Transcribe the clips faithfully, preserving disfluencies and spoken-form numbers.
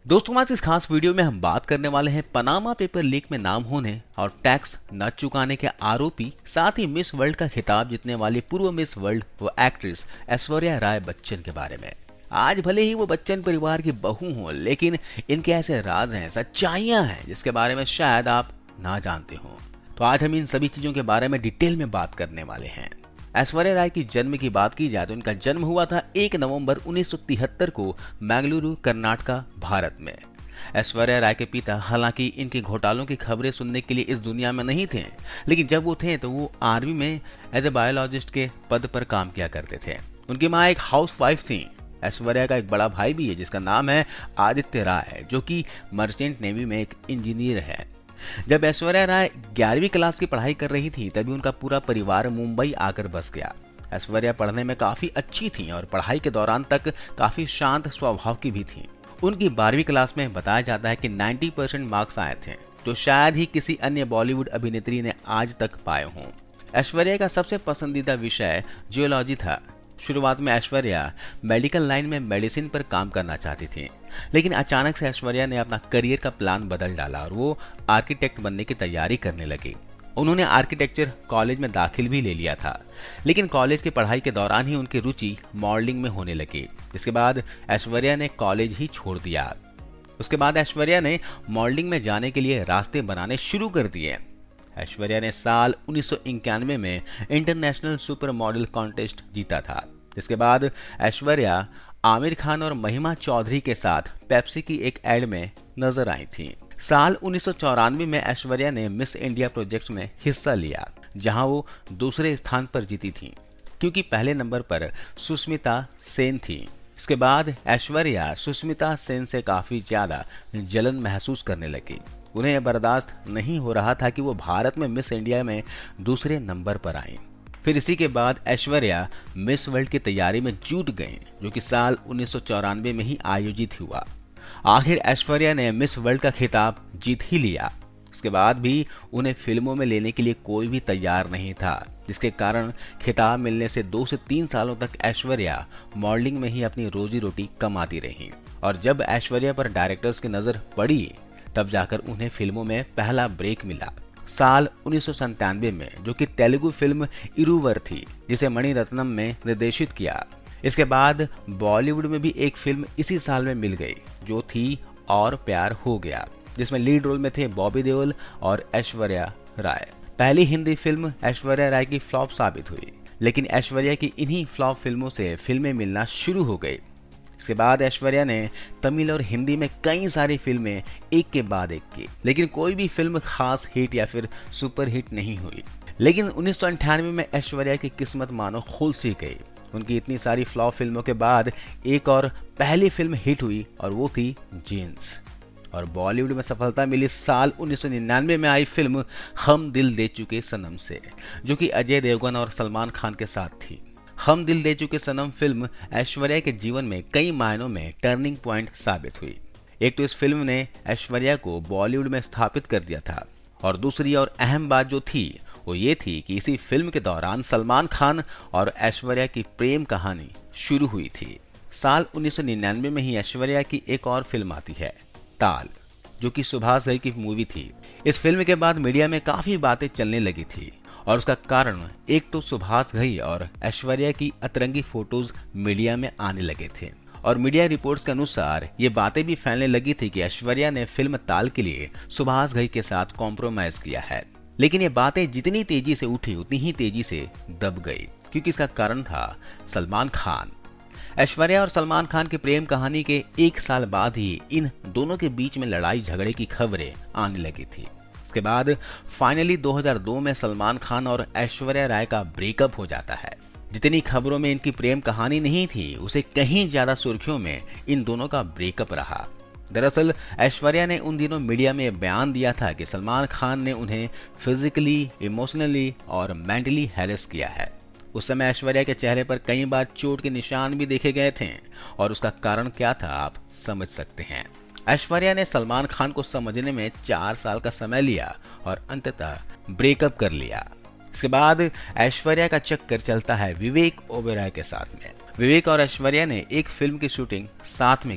दोस्तों, आज इस खास वीडियो में हम बात करने वाले हैं पनामा पेपर लीक में नाम होने और टैक्स न चुकाने के आरोपी, साथ ही मिस वर्ल्ड का खिताब जीतने वाली पूर्व मिस वर्ल्ड व एक्ट्रेस ऐश्वर्या राय बच्चन के बारे में। आज भले ही वो बच्चन परिवार की बहू हो, लेकिन इनके ऐसे राज हैं, सच्चाइयां हैं जिसके बारे में शायद आप ना जानते हो। तो आज हम इन सभी चीजों के बारे में डिटेल में बात करने वाले हैं। ऐश्वर्या राय की जन्म की बात की जाए तो इनका जन्म हुआ था एक नवंबर उन्नीस सौ तिहत्तर को बेंगलुरु, कर्नाटक, भारत में। ऐश्वर्या राय के पिता हालांकि इनके घोटालों की खबरें सुनने के लिए इस दुनिया में नहीं थे, लेकिन जब वो थे तो वो आर्मी में एज ए बायोलॉजिस्ट के पद पर काम किया करते थे। उनकी माँ एक हाउस वाइफ थी। ऐश्वर्या का एक बड़ा भाई भी है जिसका नाम है आदित्य राय, जो कि मर्चेंट नेवी में एक इंजीनियर है। जब ऐश्वर्या राय ग्यारहवीं क्लास की पढ़ाई कर रही थी तभी उनका पूरा परिवार मुंबई आकर बस गया। ऐश्वर्या पढ़ने में काफी अच्छी थी और पढ़ाई के दौरान तक काफी शांत स्वभाव की भी थी। उनकी बारहवीं क्लास में बताया जाता है कि नब्बे परसेंट मार्क्स आए थे, जो शायद ही किसी अन्य बॉलीवुड अभिनेत्री ने आज तक पाए हों। ऐश्वर्या का सबसे पसंदीदा विषय जियोलॉजी था। शुरुआत में ऐश्वर्या मेडिकल लाइन में मेडिसिन पर काम करना चाहती थी, लेकिन अचानक से ऐश्वर्या ने अपना करियर का प्लान बदल डाला और वो आर्किटेक्ट बनने की तैयारी करने लगी। उन्होंने आर्किटेक्चर कॉलेज में दाखिल भी ले लिया था, लेकिन कॉलेज की पढ़ाई के दौरान ही उनकी रुचि मॉडलिंग में होने लगी। इसके बाद ऐश्वर्या ने कॉलेज ही छोड़ दिया। उसके बाद ऐश्वर्या ने मॉडलिंग में जाने के लिए रास्ते बनाने शुरू कर दिए। ऐश्वर्या ने साल उन्नीस सौ इक्यानवे में इंटरनेशनल सुपर मॉडल कॉन्टेस्ट जीता था। इसके बाद ऐश्वर्या आमिर खान और महिमा चौधरी के साथ पेप्सी की एक एड में नजर आई थी। साल उन्नीस सौ चौरानवे में ऐश्वर्या ने मिस इंडिया प्रोजेक्ट में हिस्सा लिया, जहां वो दूसरे स्थान पर जीती थी, क्योंकि पहले नंबर पर सुष्मिता सेन थी। इसके बाद ऐश्वर्या सुष्मिता सेन से काफी ज्यादा जलन महसूस करने लगी। उन्हें बर्दाश्त नहीं हो रहा था कि वो भारत में मिस इंडिया में दूसरे नंबर पर आई। फिर इसी के बाद ऐश्वर्या मिस वर्ल्ड की तैयारी में जुट गई, जो कि साल उन्नीस सौ चौरानवे में ही आयोजित हुआ। आखिर ऐश्वर्या ने मिस वर्ल्ड का खिताब जीत ही लिया। इसके बाद भी उन्हें फिल्मों में लेने के लिए कोई भी तैयार नहीं था, जिसके कारण खिताब मिलने से दो से तीन सालों तक ऐश्वर्या मॉडलिंग में ही अपनी रोजी रोटी कमाती रही। और जब ऐश्वर्या पर डायरेक्टर्स की नजर पड़ी तब जाकर उन्हें फिल्मों में पहला ब्रेक मिला, साल उन्नीस सौ संतानवे में, जो कि तेलुगु फिल्म इरुवर थी, जिसे मणिरत्नम में निर्देशित किया। इसके बाद बॉलीवुड में भी एक फिल्म इसी साल में मिल गई, जो थी और प्यार हो गया, जिसमें लीड रोल में थे बॉबी देओल और ऐश्वर्या राय। पहली हिंदी फिल्म ऐश्वर्या राय की फ्लॉप साबित हुई, लेकिन ऐश्वर्या की इन्हीं फ्लॉप फिल्मों से फिल्में मिलना शुरू हो गई। इसके बाद ऐश्वर्या ने तमिल और हिंदी में कई सारी फिल्में एक के बाद एक की, लेकिन कोई भी फिल्म खास हिट या फिर सुपर हिट नहीं हुई। लेकिन उन्नीस सौ अंठानवे में ऐश्वर्या की किस्मत मानो खुल सी गई। उनकी इतनी सारी फ्लॉप फिल्मों के बाद एक और पहली फिल्म हिट हुई और वो थी जीन्स। और बॉलीवुड में सफलता मिली साल उन्नीस सौ निन्यानवे में आई फिल्म हम दिल दे चुके सनम से, जो कि अजय देवगन और सलमान खान के साथ थी। हम दिल दे चुके सनम फिल्म ऐश्वर्या के जीवन में कई मायनों में टर्निंग पॉइंट साबित हुई। एक तो इस फिल्म ने ऐश्वर्या को बॉलीवुड में स्थापित कर दिया था, और दूसरी और अहम बात जो थी वो ये थी कि इसी फिल्म के दौरान सलमान खान और ऐश्वर्या की प्रेम कहानी शुरू हुई थी। साल उन्नीस सौ निन्यानवे में ही ऐश्वर्या की एक और फिल्म आती है, ताल, जो कि सुभाष घई की मूवी थी। इस फिल्म के बाद मीडिया में काफी बातें चलने लगी थी, और उसका कारण एक तो सुभाष घई और ऐश्वर्या की अतरंगी फोटोज मीडिया में आने लगे थे, और मीडिया रिपोर्ट्स के अनुसार ये बातें भी फैलने लगी थी कि ऐश्वर्या ने फिल्म ताल के लिए सुभाष घई के साथ कॉम्प्रोमाइज किया है। लेकिन ये बातें जितनी तेजी से उठी उतनी ही तेजी से दब गई, क्योंकि इसका कारण था सलमान खान। ऐश्वर्या और सलमान खान की प्रेम कहानी के एक साल बाद ही इन दोनों के बीच में लड़ाई झगड़े की खबरें आने लगी थी। इसके बाद फाइनली दो हज़ार दो में सलमान खान और ऐश्वर्या राय का ब्रेकअप हो जाता है। जितनी खबरों में इनकी प्रेम कहानी नहीं थी, उसे कहीं ज्यादा सुर्खियों में इन दोनों का ब्रेकअप रहा। दरअसल ऐश्वर्या ने उन दिनों मीडिया में बयान दिया था कि सलमान खान ने उन्हें फिजिकली, इमोशनली और मेंटली हैरेस किया है। उस समय ऐश्वर्या के चेहरे पर कई बार चोट के निशान भी देखे गए थे, और उसका कारण क्या था आप समझ सकते हैं। ऐश्वर्या ने सलमान खान को समझने में चार साल का समय लिया और अंततः ब्रेकअप कर लिया। इसके बाद ऐश्वर्या का चक्कर चलता है विवेक ओबेरॉय के साथ में। विवेक और ऐश्वर्या ने एक फिल्म की शूटिंग साथ में की,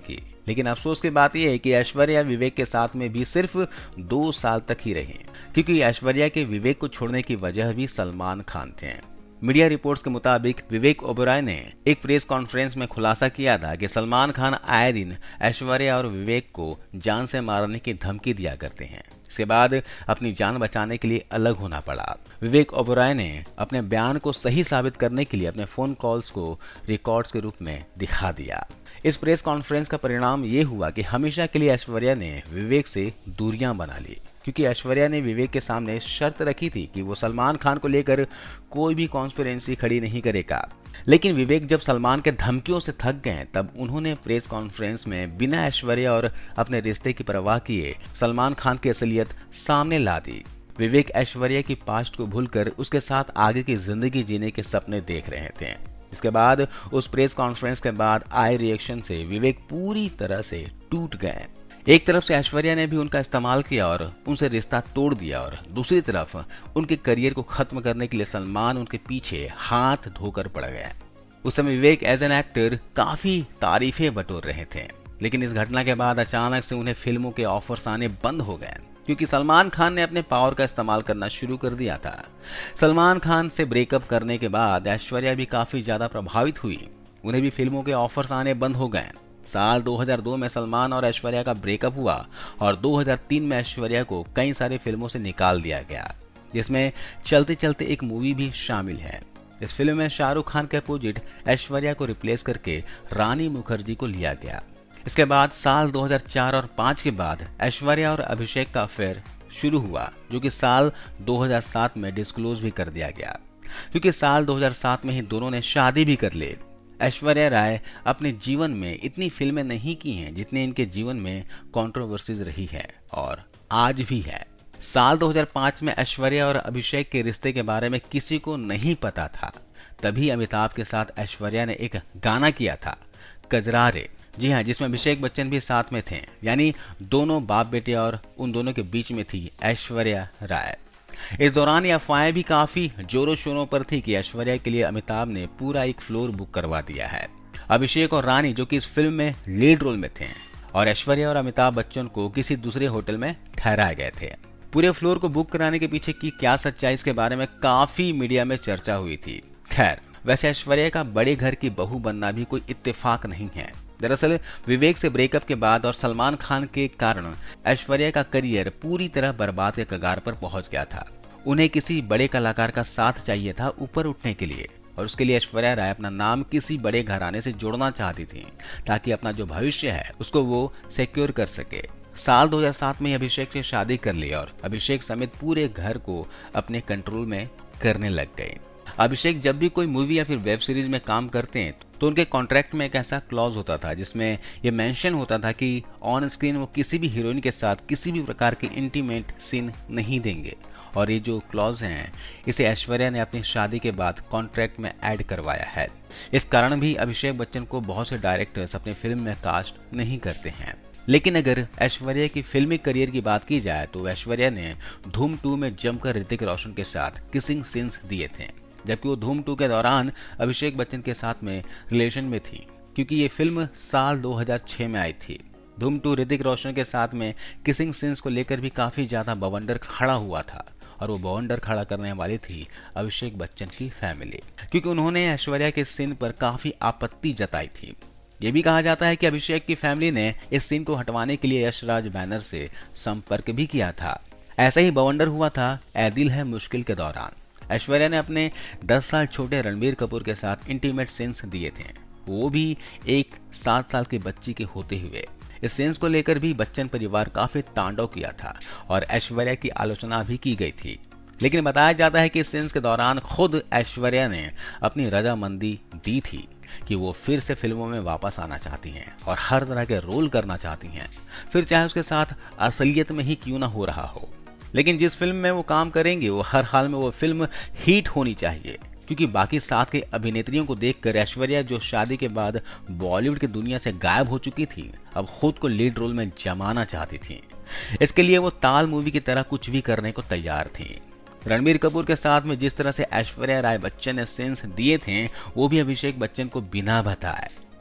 लेकिन अफसोस की बात यह है कि ऐश्वर्या विवेक के साथ में भी सिर्फ दो साल तक ही रही, क्योंकि ऐश्वर्या के विवेक को छोड़ने की वजह भी सलमान खान थे। मीडिया रिपोर्ट्स के मुताबिक विवेक ओबेरॉय ने एक प्रेस कॉन्फ्रेंस में खुलासा किया था कि सलमान खान आए दिन ऐश्वर्या और विवेक को जान से मारने की धमकी दिया करते हैं। इसके बाद अपनी जान बचाने के लिए अलग होना पड़ा। विवेक ओबेरॉय ने अपने बयान को सही साबित करने के लिए अपने फोन कॉल्स को रिकॉर्ड्स के रूप में दिखा दिया। इस प्रेस कॉन्फ्रेंस का परिणाम ये हुआ कि हमेशा के लिए ऐश्वर्या ने विवेक से दूरियां बना ली, क्योंकि ऐश्वर्या ने विवेक के सामने शर्त रखी थी कि वो सलमान खान को लेकर कोई भी कॉन्स्पिरेसी खड़ी नहीं करेगा। लेकिन विवेक जब सलमान के धमकियों से थक गए तब उन्होंने प्रेस कॉन्फ्रेंस में बिना ऐश्वर्या और अपने रिश्ते की परवाह किए सलमान खान की असलियत सामने ला दी। विवेक ऐश्वर्या की पास्ट को भूलकर उसके साथ आगे की जिंदगी जीने के सपने देख रहे थे। इसके बाद उस प्रेस कॉन्फ्रेंस के बाद आए रिएक्शन से विवेक पूरी तरह से टूट गए। एक तरफ से ऐश्वर्या ने भी उनका इस्तेमाल किया और उनसे रिश्ता तोड़ दिया, और दूसरी तरफ उनके करियर को खत्म करने के लिए सलमान उनके पीछे हाथ धोकर पड़ गया। उस समय विवेक एज एन एक्टर काफी तारीफें बटोर रहे थे, लेकिन इस घटना के बाद अचानक से उन्हें फिल्मों के ऑफर्स आने बंद हो गए, क्योंकि सलमान खान ने अपने पावर का इस्तेमाल करना शुरू कर दिया था। सलमान खान से ब्रेकअप करने के बाद ऐश्वर्या भी काफी ज्यादा प्रभावित हुई, उन्हें भी फिल्मों के ऑफर्स आने बंद हो गए। साल दो हज़ार दो में सलमान और ऐश्वर्या का ब्रेकअप हुआ और दो हज़ार तीन में ऐश्वर्या को कई सारे फिल्मों से निकाल दिया गया, जिसमें चलते चलते एक मूवी भी शामिल है। इस फिल्म में शाहरुख खान के अपोजिट ऐश्वर्या को रिप्लेस करके रानी मुखर्जी को लिया गया। इसके बाद साल दो हज़ार चार और पाँच के बाद ऐश्वर्या और अभिषेक का अफेयर शुरू हुआ, जो कि साल दो हज़ार सात में डिस्क्लोज भी कर दिया गया, क्योंकि साल दो हज़ार सात में ही दोनों ने शादी भी कर ली। ऐश्वर्या राय अपने जीवन में इतनी फिल्में नहीं की हैं जितने इनके जीवन में कंट्रोवर्सीज रही है और आज भी है। साल दो हज़ार पाँच में ऐश्वर्या और अभिषेक के रिश्ते के बारे में किसी को नहीं पता था। तभी अमिताभ के साथ ऐश्वर्या ने एक गाना किया था, कजरारे, जी हाँ, जिसमें अभिषेक बच्चन भी साथ में थे, यानी दोनों बाप बेटे, और उन दोनों के बीच में थी ऐश्वर्या राय। इस दौरान ये अफवाहें भी काफी जोरों शोरों पर थी कि ऐश्वर्या के लिए अमिताभ ने पूरा एक फ्लोर बुक करवा दिया है। अभिषेक और रानी, जो कि इस फिल्म में लीड रोल में थे, और ऐश्वर्या और अमिताभ बच्चन को किसी दूसरे होटल में ठहराए गए थे। पूरे फ्लोर को बुक कराने के पीछे की क्या सच्चाई, इसके बारे में काफी मीडिया में चर्चा हुई थी। खैर, वैसे ऐश्वर्या का बड़े घर की बहू बनना भी कोई इत्तेफाक नहीं है। दरअसल विवेक से ब्रेकअप के बाद और सलमान खान के कारण ऐश्वर्या का करियर पूरी तरह बर्बाद के कगार पर पहुंच गया था। उन्हें किसी बड़े कलाकार का साथ चाहिए था ऊपर उठने के लिए, और उसके लिए ऐश्वर्या राय अपना नाम किसी बड़े घराने से जोड़ना चाहती थी, ताकि अपना जो भविष्य है उसको वो सिक्योर कर सके। साल दो हज़ार सात में अभिषेक से शादी कर ली और अभिषेक समेत पूरे घर को अपने कंट्रोल में करने लग गए। अभिषेक जब भी कोई मूवी या फिर वेब सीरीज में काम करते हैं तो उनके कॉन्ट्रैक्ट में एक ऐसा क्लॉज होता था जिसमें ये मेंशन होता था कि ऑन स्क्रीन वो किसी भी हीरोइन के साथ किसी भी प्रकार के इंटीमेट सीन नहीं देंगे, और ये जो क्लॉज हैं इसे ऐश्वर्या ने अपनी शादी के बाद कॉन्ट्रैक्ट में ऐड करवाया है। इस कारण भी अभिषेक बच्चन को बहुत से डायरेक्टर्स अपनी फिल्म में कास्ट नहीं करते हैं। लेकिन अगर ऐश्वर्या की फिल्मी करियर की बात की जाए तो ऐश्वर्या ने धूम टू में जमकर ऋतिक रोशन के साथ किसिंग सीन्स दिए थे, जबकि वो धूम टू के दौरान अभिषेक बच्चन के साथ में रिलेशन में थी, क्योंकि ये फिल्म साल दो हज़ार छह में आई थी। धूम टू ऋतिक रोशन के साथ में किसिंग सीन्स को लेकर भी काफी ज्यादा बवंडर खड़ा हुआ था, और वो बवंडर खड़ा करने वाली थी अभिषेक बच्चन की फैमिली, क्योंकि उन्होंने ऐश्वर्या के सीन पर काफी आपत्ति जताई थी। ये भी कहा जाता है कि अभिषेक की फैमिली ने इस सीन को हटवाने के लिए यशराज बैनर से संपर्क भी किया था। ऐसा ही बवंडर हुआ था ए दिल है मुश्किल के दौरान। ऐश्वर्या ने अपने दस साल छोटे रणबीर कपूर के साथ इंटीमेट सीन्स दिए थे, वो भी एक सात साल की बच्ची के होते हुए। इस सीन्स को लेकर भी बच्चन परिवार काफी तांडव किया था और ऐश्वर्या की आलोचना भी की गई थी। लेकिन बताया जाता है कि इस सीन्स के दौरान खुद ऐश्वर्या ने अपनी रजामंदी दी थी कि वो फिर से फिल्मों में वापस आना चाहती हैं और हर तरह के रोल करना चाहती हैं, फिर चाहे उसके साथ असलियत में ही क्यों ना हो रहा हो। लेकिन जिस फिल्म में वो काम करेंगे वो हर हाल में वो फिल्म हिट होनी चाहिए, क्योंकि बाकी साथ के अभिनेत्रियों को देखकर ऐश्वर्या, जो शादी के बाद बॉलीवुड की दुनिया से गायब हो चुकी थी, अब खुद को लीड रोल में जमाना चाहती थी। इसके लिए वो ताल मूवी की तरह कुछ भी करने को तैयार थी। रणबीर कपूर के साथ में जिस तरह से ऐश्वर्या राय बच्चन ने सीन्स दिए थे, वो भी अभिषेक बच्चन को बिना बताए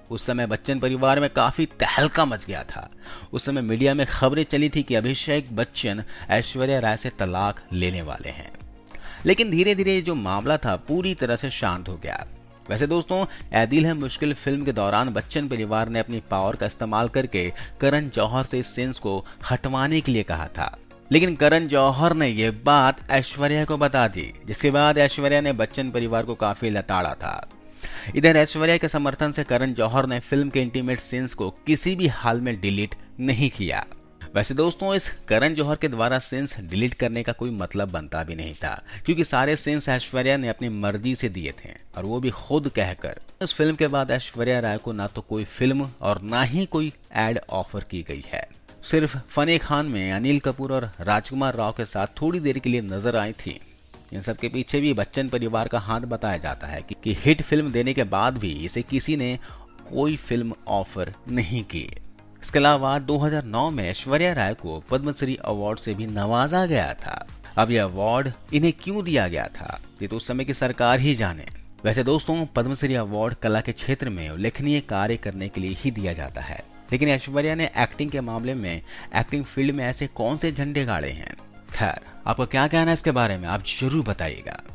उस समय बच्चन परिवार में काफी तहलका मच गया था। उस समय मीडिया में खबरें चली थी कि अभिषेक बच्चन ऐश्वर्या राय से तलाक लेने वाले हैं। लेकिन धीरे धीरे जो मामला था पूरी तरह से शांत हो गया। वैसे दोस्तों, ऐ दिल है मुश्किल फिल्म के दौरान बच्चन परिवार ने अपनी पावर का इस्तेमाल करके करण जौहर से इस सीन्स को हटवाने के लिए कहा था, लेकिन करण जौहर ने ये बात ऐश्वर्या को बता दी, जिसके बाद ऐश्वर्या ने बच्चन परिवार को काफी लताड़ा था। इधर ऐश्वर्या के समर्थन से करण जौहर ने फिल्म के इंटीमेट सीन्स को किसी भी हाल में डिलीट नहीं किया। वैसे दोस्तों, इस करण जौहर के द्वारा सीन्स डिलीट करने का कोई मतलब बनता भी नहीं था, क्योंकि सारे सीन्स ऐश्वर्या ने अपनी मर्जी से दिए थे, और वो भी खुद कहकर। इस फिल्म के बाद ऐश्वर्या राय को ना तो कोई फिल्म और ना ही कोई एड ऑफर की गई है। सिर्फ फन ए खान में अनिल कपूर और राजकुमार राव के साथ थोड़ी देर के लिए नजर आई थी। इन सब के पीछे भी बच्चन परिवार का हाथ बताया जाता है कि, कि हिट फिल्म देने के बाद भी इसे किसी ने कोई फिल्म ऑफर नहीं की। इसके अलावा दो हज़ार नौ में ऐश्वर्या राय को पद्मश्री अवार्ड से भी नवाजा गया था। अब यह अवार्ड इन्हें क्यों दिया गया था, ये तो उस समय की सरकार ही जाने। वैसे दोस्तों, पद्मश्री अवार्ड कला के क्षेत्र में उल्लेखनीय कार्य करने के लिए ही दिया जाता है, लेकिन ऐश्वर्या ने एक्टिंग के मामले में एक्टिंग फील्ड में ऐसे कौन से झंडे गाड़े हैं। खैर, आपका क्या कहना है इसके बारे में, आप जरूर बताइएगा।